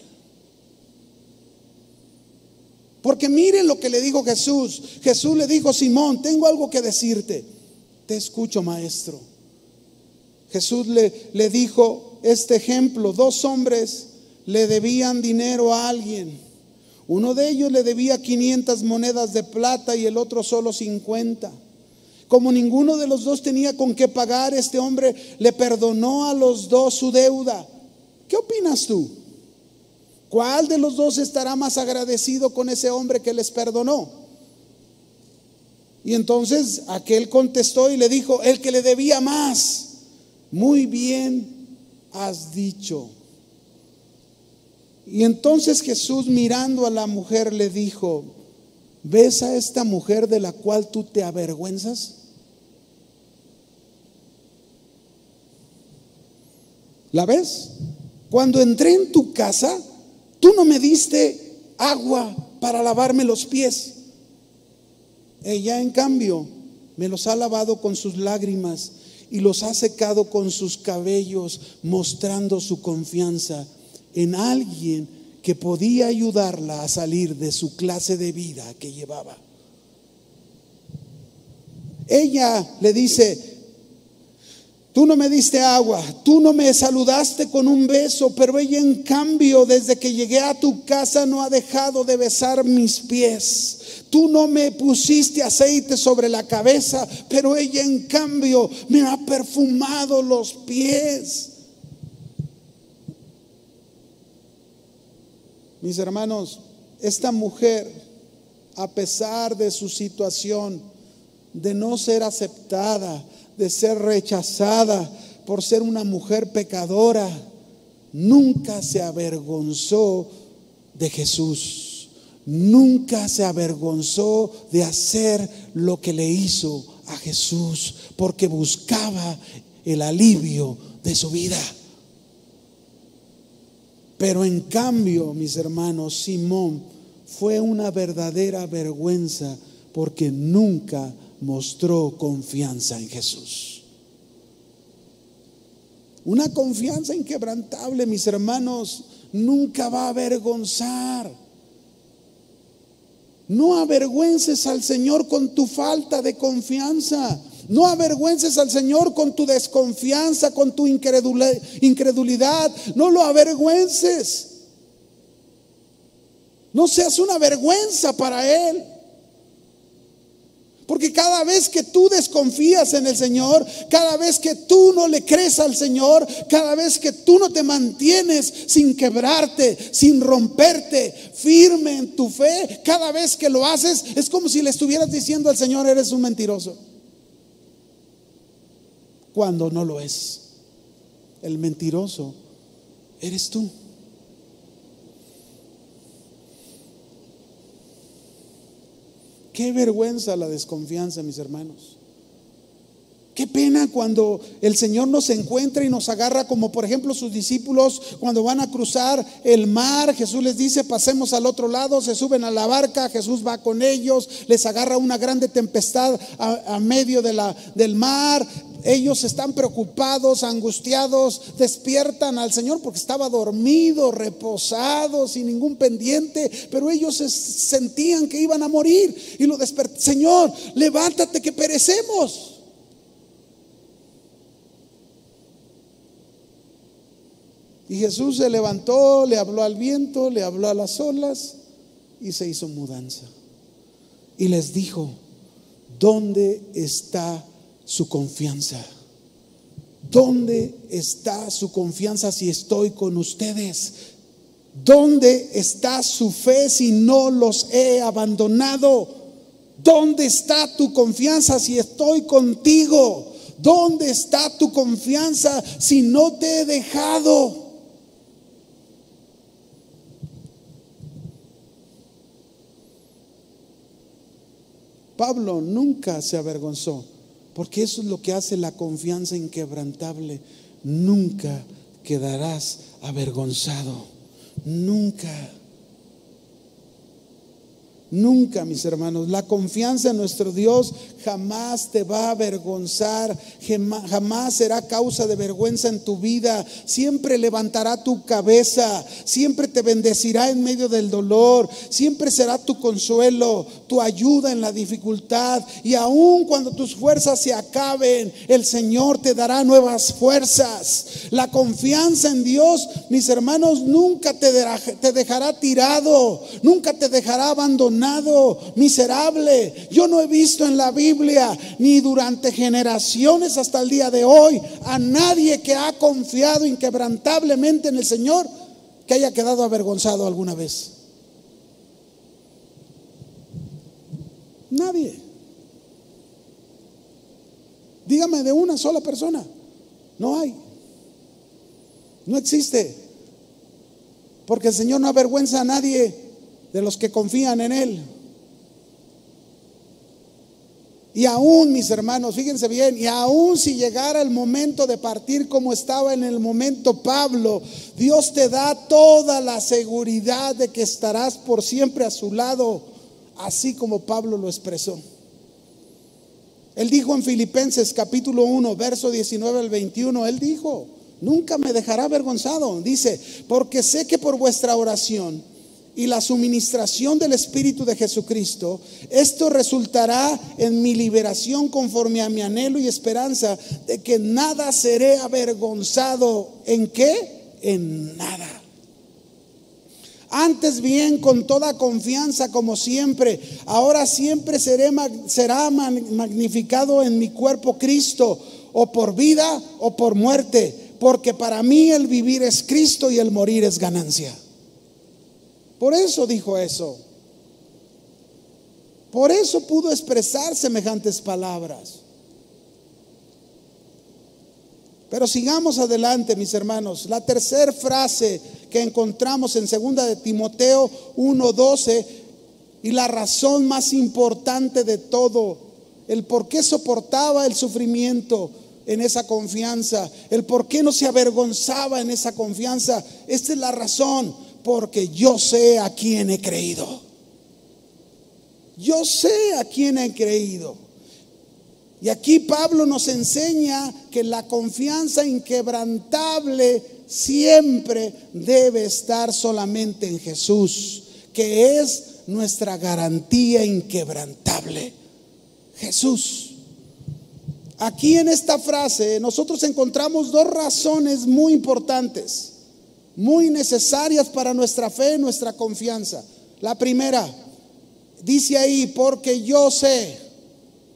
Porque miren lo que le dijo Jesús. Jesús le dijo, Simón, tengo algo que decirte. Te escucho, maestro. Jesús le dijo este ejemplo. 2 hombres le debían dinero a alguien. Uno de ellos le debía 500 monedas de plata y el otro solo 50. Como ninguno de los dos tenía con qué pagar, este hombre le perdonó a los dos su deuda. ¿Qué opinas tú? ¿Cuál de los dos estará más agradecido con ese hombre que les perdonó? Y entonces aquel contestó y le dijo, el que le debía más. Muy bien has dicho. Y entonces Jesús, mirando a la mujer, le dijo, ¿ves a esta mujer de la cual tú te avergüenzas? ¿La ves? Cuando entré en tu casa, tú no me diste agua para lavarme los pies. Ella, en cambio, me los ha lavado con sus lágrimas y los ha secado con sus cabellos, mostrando su confianza en alguien que podía ayudarla a salir de su clase de vida que llevaba. Ella le dice, tú no me diste agua, tú no me saludaste con un beso, pero ella, en cambio, desde que llegué a tu casa no ha dejado de besar mis pies. Tú no me pusiste aceite sobre la cabeza, pero ella, en cambio, me ha perfumado los pies. Mis hermanos, esta mujer, a pesar de su situación, de no ser aceptada, de ser rechazada por ser una mujer pecadora, nunca se avergonzó de Jesús. Nunca se avergonzó de hacer lo que le hizo a Jesús, porque buscaba el alivio de su vida. Pero en cambio, mis hermanos, Simón fue una verdadera vergüenza porque nunca mostró confianza en Jesús. Una confianza inquebrantable, mis hermanos, nunca va a avergonzar. No avergüences al Señor con tu falta de confianza. No avergüences al Señor con tu desconfianza, con tu incredulidad. No lo avergüences. No seas una vergüenza para Él. Porque cada vez que tú desconfías en el Señor, cada vez que tú no le crees al Señor, cada vez que tú no te mantienes sin quebrarte, sin romperte, firme en tu fe, cada vez que lo haces es como si le estuvieras diciendo al Señor: eres un mentiroso, cuando no lo es. El mentiroso eres tú. Qué vergüenza la desconfianza, mis hermanos. Qué pena cuando el Señor nos encuentra y nos agarra, como por ejemplo sus discípulos cuando van a cruzar el mar. Jesús les dice: pasemos al otro lado. Se suben a la barca, Jesús va con ellos, les agarra una grande tempestad a medio del mar. Ellos están preocupados, angustiados, despiertan al Señor porque estaba dormido, reposado, sin ningún pendiente, pero ellos sentían que iban a morir y lo despertaron: Señor, levántate que perecemos. Y Jesús se levantó, le habló al viento, le habló a las olas y se hizo mudanza. Y les dijo: ¿dónde está su confianza? ¿Dónde está su confianza si estoy con ustedes? ¿Dónde está su fe si no los he abandonado? ¿Dónde está tu confianza si estoy contigo? ¿Dónde está tu confianza si no te he dejado? Pablo nunca se avergonzó, porque eso es lo que hace la confianza inquebrantable. Nunca quedarás avergonzado. Nunca. Nunca, mis hermanos. La confianza en nuestro Dios jamás te va a avergonzar, jamás será causa de vergüenza en tu vida. Siempre levantará tu cabeza, siempre te bendecirá en medio del dolor, siempre será tu consuelo, tu ayuda en la dificultad. Y aun cuando tus fuerzas se acaben, el Señor te dará nuevas fuerzas. La confianza en Dios, mis hermanos, nunca te dejará tirado, nunca te dejará abandonado, miserable. Yo no he visto en la Biblia, ni durante generaciones hasta el día de hoy, a nadie que ha confiado inquebrantablemente en el Señor que haya quedado avergonzado alguna vez. Nadie. Dígame de una sola persona. No hay. No existe. Porque el Señor no avergüenza a nadie de los que confían en Él. Y aún, mis hermanos, fíjense bien, y aún si llegara el momento de partir como estaba en el momento Pablo, Dios te da toda la seguridad de que estarás por siempre a su lado, así como Pablo lo expresó. Él dijo en Filipenses capítulo 1, verso 19 al 21, él dijo: nunca me dejará avergonzado. Dice: porque sé que por vuestra oración y la suministración del Espíritu de Jesucristo, esto resultará en mi liberación conforme a mi anhelo y esperanza de que nada seré avergonzado. ¿En qué? En nada. Antes bien, con toda confianza, como siempre, ahora siempre será magnificado en mi cuerpo Cristo, o por vida o por muerte, porque para mí el vivir es Cristo y el morir es ganancia. Por eso dijo eso. Por eso pudo expresar semejantes palabras. Pero sigamos adelante, mis hermanos. La tercera frase que encontramos en 2 de Timoteo 1:12, y la razón más importante de todo, el por qué soportaba el sufrimiento en esa confianza, el por qué no se avergonzaba en esa confianza. Esta es la razón: porque yo sé a quién he creído. Yo sé a quién he creído. Y aquí Pablo nos enseña que la confianza inquebrantable siempre debe estar solamente en Jesús, que es nuestra garantía inquebrantable. Jesús. Aquí en esta frase nosotros encontramos dos razones muy importantes, muy necesarias para nuestra fe, nuestra confianza. La primera, dice ahí: porque yo sé.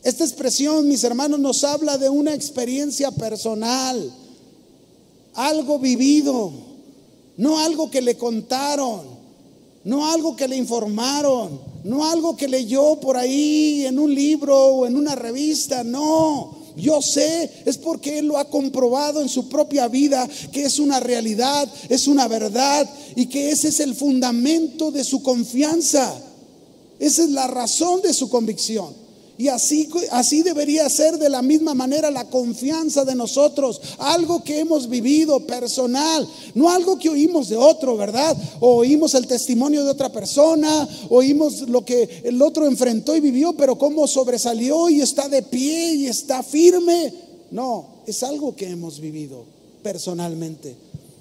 Esta expresión, mis hermanos, nos habla de una experiencia personal, algo vivido, no algo que le contaron, no algo que le informaron, no algo que leyó por ahí en un libro o en una revista. No, yo sé, es porque él lo ha comprobado en su propia vida, que es una realidad, es una verdad, y que ese es el fundamento de su confianza. Esa es la razón de su convicción. Y así debería ser de la misma manera la confianza de nosotros. Algo que hemos vivido personal, no algo que oímos de otro, ¿verdad? O oímos el testimonio de otra persona, oímos lo que el otro enfrentó y vivió, pero cómo sobresalió y está de pie y está firme. No, es algo que hemos vivido personalmente.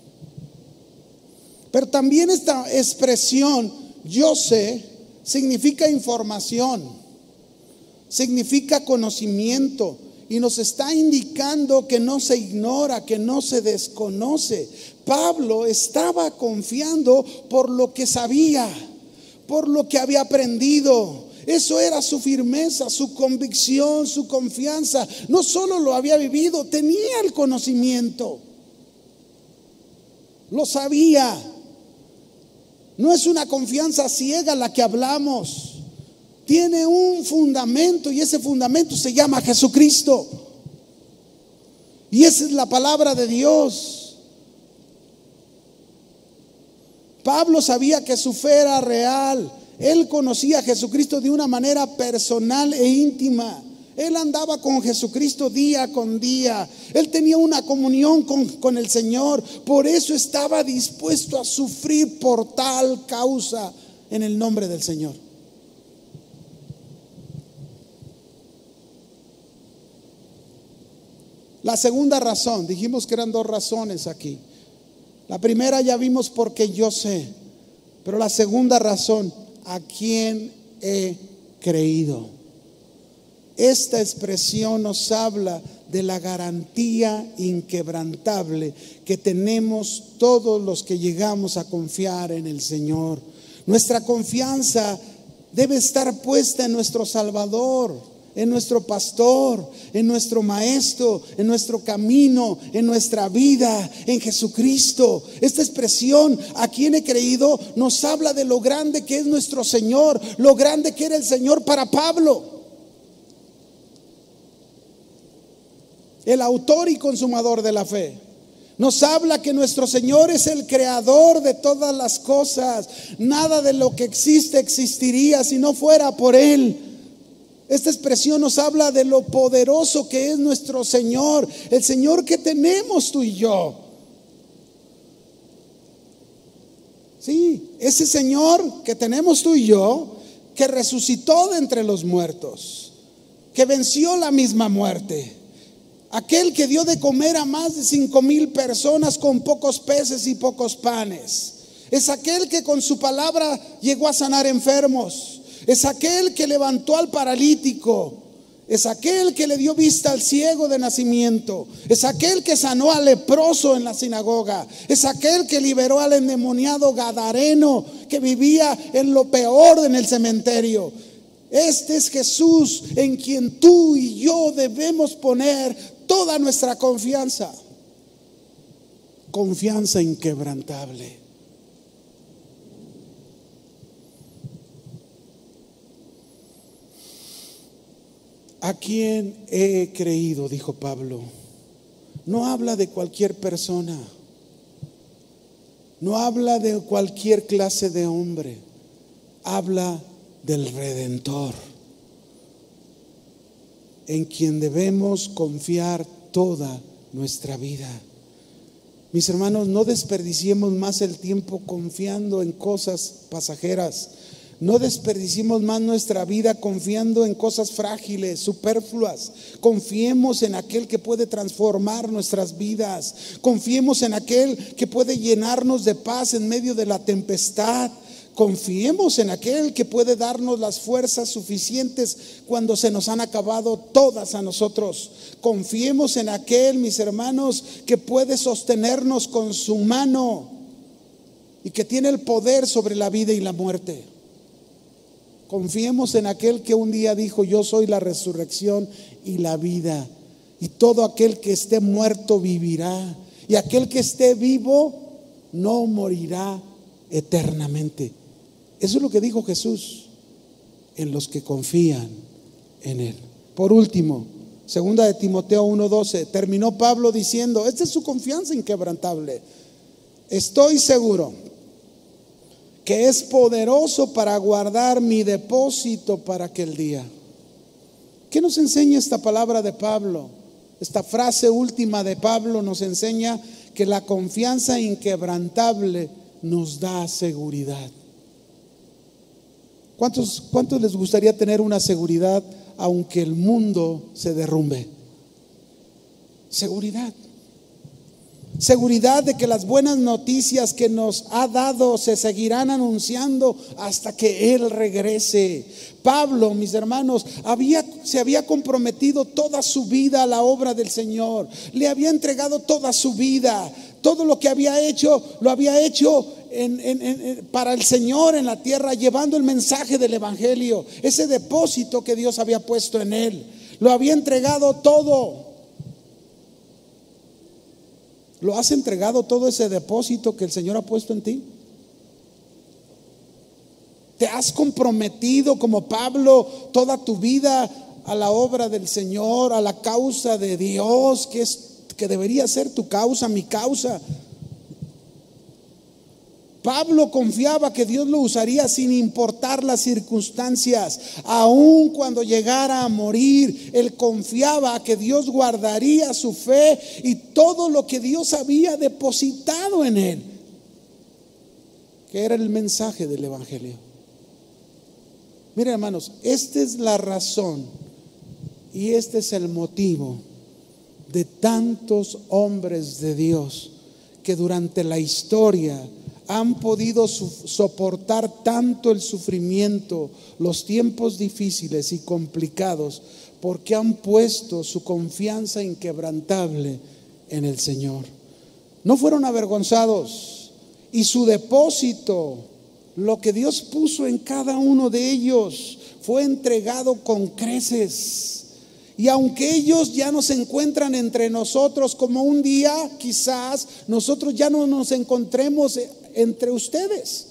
Pero también esta expresión, yo sé, significa información, significa conocimiento, y nos está indicando que no se ignora, que no se desconoce. Pablo estaba confiando por lo que sabía, por lo que había aprendido. Eso era su firmeza, su convicción, su confianza. No solo lo había vivido, tenía el conocimiento, lo sabía. No es una confianza ciega la que hablamos. Tiene un fundamento, y ese fundamento se llama Jesucristo. Y esa es la palabra de Dios. Pablo sabía que su fe era real. Él conocía a Jesucristo de una manera personal e íntima. Él andaba con Jesucristo día con día. Él tenía una comunión con el Señor. Por eso estaba dispuesto a sufrir por tal causa en el nombre del Señor. La segunda razón, dijimos que eran dos razones aquí. La primera ya vimos porque yo sé, pero la segunda razón, ¿a quién he creído? Esta expresión nos habla de la garantía inquebrantable que tenemos todos los que llegamos a confiar en el Señor. Nuestra confianza debe estar puesta en nuestro Salvador, en nuestro pastor, en nuestro maestro, en nuestro camino, en nuestra vida, en Jesucristo. Esta expresión, ¿a quién he creído?, nos habla de lo grande que es nuestro Señor, lo grande que era el Señor para Pablo, el autor y consumador de la fe. Nos habla que nuestro Señor es el creador de todas las cosas. Nada de lo que existe existiría si no fuera por Él. Esta expresión nos habla de lo poderoso que es nuestro Señor, el Señor que tenemos tú y yo. Sí, ese Señor que tenemos tú y yo, que resucitó de entre los muertos, que venció la misma muerte. Aquel que dio de comer a más de 5,000 personas con pocos peces y pocos panes. Es aquel que con su palabra llegó a sanar enfermos. Es aquel que levantó al paralítico. Es aquel que le dio vista al ciego de nacimiento. Es aquel que sanó al leproso en la sinagoga. Es aquel que liberó al endemoniado gadareno que vivía en lo peor en el cementerio. Este es Jesús en quien tú y yo debemos poner toda nuestra confianza. Confianza inquebrantable. ¿A quién he creído?, dijo Pablo. No habla de cualquier persona, no habla de cualquier clase de hombre, habla del Redentor, en quien debemos confiar toda nuestra vida. Mis hermanos, no desperdiciemos más el tiempo confiando en cosas pasajeras. No desperdiciemos más nuestra vida confiando en cosas frágiles, superfluas. Confiemos en aquel que puede transformar nuestras vidas. Confiemos en aquel que puede llenarnos de paz en medio de la tempestad. Confiemos en aquel que puede darnos las fuerzas suficientes cuando se nos han acabado todas a nosotros. Confiemos en aquel, mis hermanos, que puede sostenernos con su mano y que tiene el poder sobre la vida y la muerte. Confiemos en aquel que un día dijo: yo soy la resurrección y la vida, y todo aquel que esté muerto vivirá, y aquel que esté vivo no morirá eternamente. Eso es lo que dijo Jesús en los que confían en Él. Por último, segunda de Timoteo 1:12, terminó Pablo diciendo: esta es su confianza inquebrantable. Estoy seguro que es poderoso para guardar mi depósito para aquel día. ¿Qué nos enseña esta palabra de Pablo? Esta frase última de Pablo nos enseña que la confianza inquebrantable nos da seguridad. ¿Cuántos les gustaría tener una seguridad aunque el mundo se derrumbe? Seguridad. Seguridad de que las buenas noticias que nos ha dado se seguirán anunciando hasta que Él regrese. Pablo, mis hermanos, se había comprometido toda su vida a la obra del Señor. Le había entregado toda su vida. Todo lo que había hecho, lo había hecho para el Señor en la tierra, llevando el mensaje del Evangelio, ese depósito que Dios había puesto en él. Lo había entregado todo. ¿Lo has entregado todo ese depósito que el Señor ha puesto en ti? ¿Te has comprometido como Pablo toda tu vida a la obra del Señor, a la causa de Dios, que debería ser tu causa, mi causa? Pablo confiaba que Dios lo usaría sin importar las circunstancias. Aun cuando llegara a morir, él confiaba que Dios guardaría su fe y todo lo que Dios había depositado en él, que era el mensaje del Evangelio. Miren, hermanos, esta es la razón y este es el motivo de tantos hombres de Dios que durante la historia han podido soportar tanto el sufrimiento, los tiempos difíciles y complicados, porque han puesto su confianza inquebrantable en el Señor. No fueron avergonzados, y su depósito, lo que Dios puso en cada uno de ellos, fue entregado con creces. Y aunque ellos ya no se encuentran entre nosotros, como un día quizás nosotros ya no nos encontremos entre ustedes,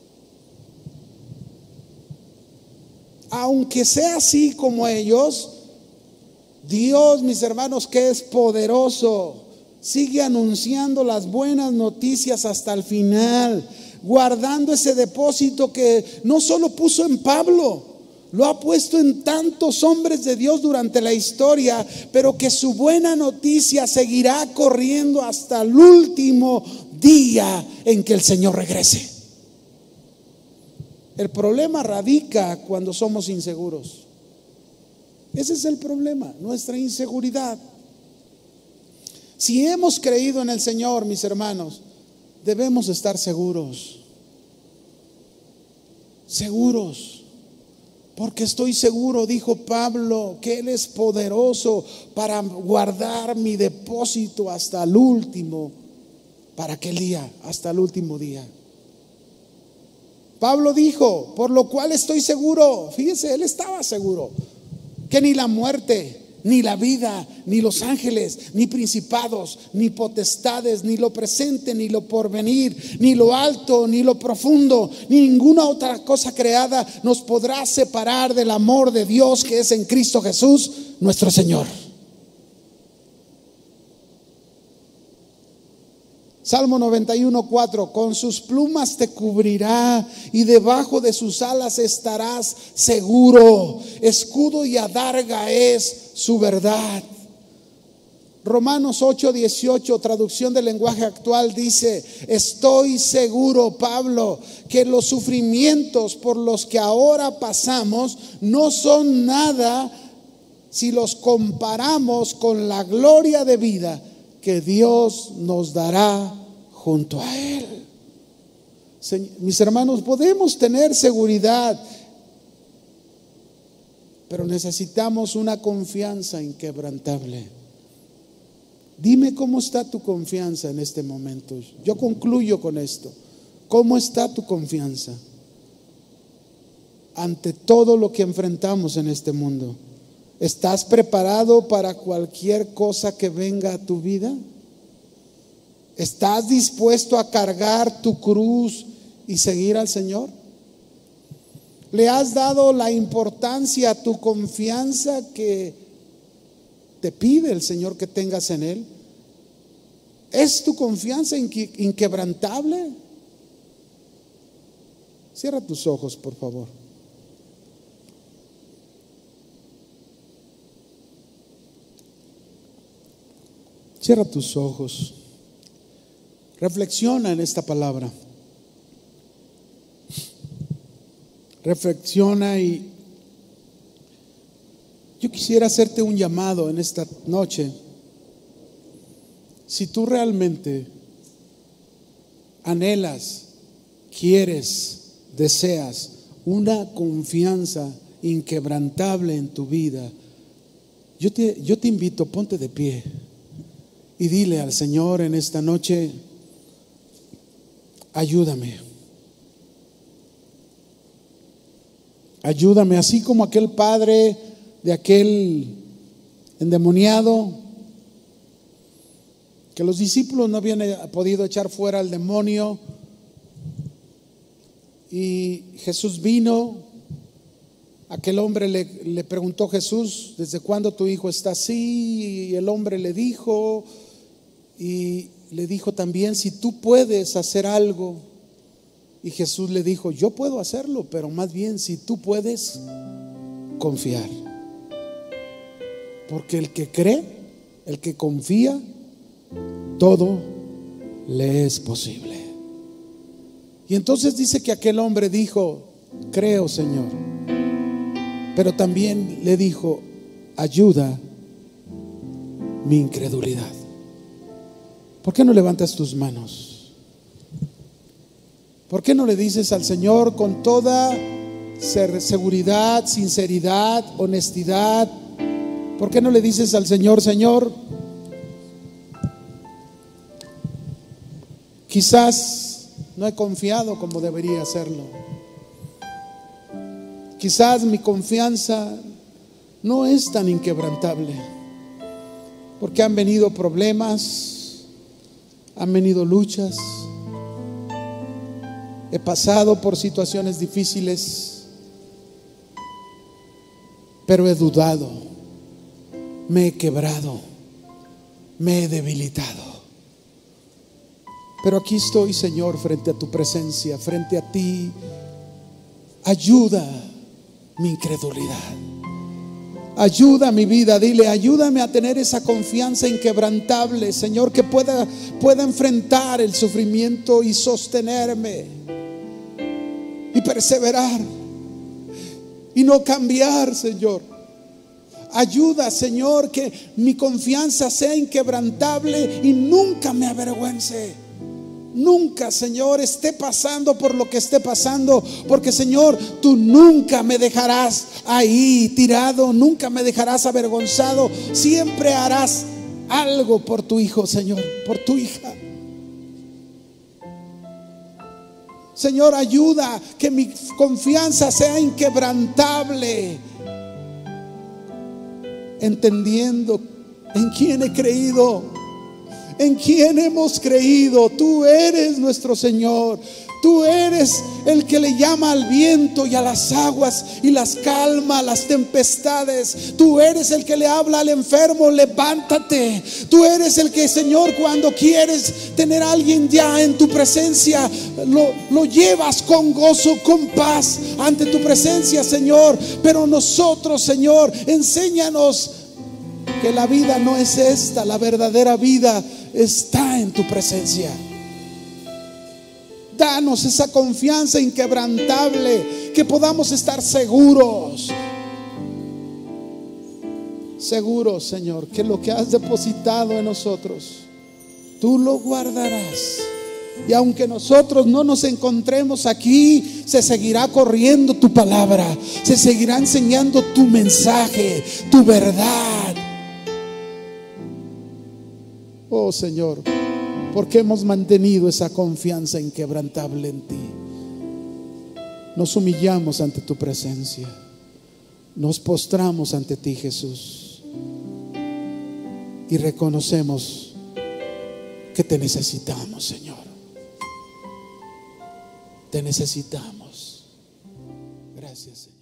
aunque sea así como ellos, Dios, mis hermanos, que es poderoso, sigue anunciando las buenas noticias hasta el final, guardando ese depósito que no solo puso en Pablo, lo ha puesto en tantos hombres de Dios durante la historia, pero que su buena noticia seguirá corriendo hasta el último día en que el Señor regrese. El problema radica cuando somos inseguros. Ese es el problema, nuestra inseguridad. Si hemos creído en el Señor, mis hermanos, debemos estar seguros. Seguros. Porque estoy seguro, dijo Pablo, que Él es poderoso para guardar mi depósito hasta el último, para aquel día, hasta el último día. Pablo dijo: por lo cual estoy seguro. Fíjese, él estaba seguro que ni la muerte, ni la vida, ni los ángeles, ni principados, ni potestades, ni lo presente, ni lo porvenir, ni lo alto, ni lo profundo, ni ninguna otra cosa creada nos podrá separar del amor de Dios que es en Cristo Jesús, nuestro Señor. Salmo 91:4: con sus plumas te cubrirá y debajo de sus alas estarás seguro. Escudo y adarga es su verdad. Romanos 8:18, traducción del lenguaje actual, dice: estoy seguro, Pablo, que los sufrimientos por los que ahora pasamos no son nada si los comparamos con la gloria de vida que Dios nos dará junto a Él. Mis hermanos, podemos tener seguridad, pero necesitamos una confianza inquebrantable. Dime cómo está tu confianza en este momento. Yo concluyo con esto. ¿Cómo está tu confianza? ante todo lo que enfrentamos en este mundo? ¿Estás preparado para cualquier cosa que venga a tu vida? ¿Estás dispuesto a cargar tu cruz y seguir al Señor? ¿Le has dado la importancia a tu confianza que te pide el Señor que tengas en Él? ¿Es tu confianza inquebrantable? Cierra tus ojos, por favor. Cierra tus ojos. Reflexiona en esta palabra. Reflexiona, y yo quisiera hacerte un llamado en esta noche. Si tú realmente anhelas, quieres, deseas una confianza inquebrantable en tu vida, yo te invito, ponte de pie y dile al Señor en esta noche: ayúdame. Ayúdame, así como aquel padre de aquel endemoniado, que los discípulos no habían podido echar fuera al demonio, y Jesús vino. Aquel hombre le preguntó a Jesús: ¿desde cuándo tu hijo está así? Y el hombre le dijo también: si tú puedes hacer algo. Y Jesús le dijo: yo puedo hacerlo, pero más bien si tú puedes confiar. Porque el que cree, el que confía, todo le es posible. Y entonces dice que aquel hombre dijo: creo, Señor. Pero también le dijo: ayuda mi incredulidad. ¿Por qué no levantas tus manos? ¿Por qué no le dices al Señor con toda seguridad, sinceridad, honestidad? ¿Por qué no le dices al Señor: Señor, quizás no he confiado como debería hacerlo? Quizás mi confianza no es tan inquebrantable, porque han venido problemas, han venido luchas. He pasado por situaciones difíciles, pero he dudado, me he quebrado, me he debilitado. Pero aquí estoy, Señor, frente a tu presencia, frente a ti. Ayuda mi incredulidad, ayuda mi vida. Dile: ayúdame a tener esa confianza inquebrantable, Señor, que pueda enfrentar el sufrimiento y sostenerme y perseverar y no cambiar, Señor. Ayuda, Señor, que mi confianza sea inquebrantable y nunca me avergüence. Nunca, Señor, esté pasando por lo que esté pasando, porque, Señor, tú nunca me dejarás ahí tirado, nunca me dejarás avergonzado. Siempre harás algo por tu hijo, Señor, por tu hija. Señor, ayuda que mi confianza sea inquebrantable, entendiendo en quién he creído, en quién hemos creído. Tú eres nuestro Señor. Tú eres el que le llama al viento y a las aguas y las calma, las tempestades. Tú eres el que le habla al enfermo: levántate. Tú eres el que, Señor, cuando quieres tener a alguien ya en tu presencia, lo llevas con gozo, con paz ante tu presencia, Señor. Pero nosotros, Señor, enséñanos que la vida no es esta. La verdadera vida está en tu presencia. Danos esa confianza inquebrantable, que podamos estar seguros, Señor, que lo que has depositado en nosotros, tú lo guardarás. Y aunque nosotros no nos encontremos aquí, se seguirá corriendo tu palabra, se seguirá enseñando tu mensaje, tu verdad. Oh, Señor, porque hemos mantenido esa confianza inquebrantable en ti. Nos humillamos ante tu presencia. Nos postramos ante ti, Jesús. Y reconocemos que te necesitamos, Señor. Te necesitamos. Gracias, Señor.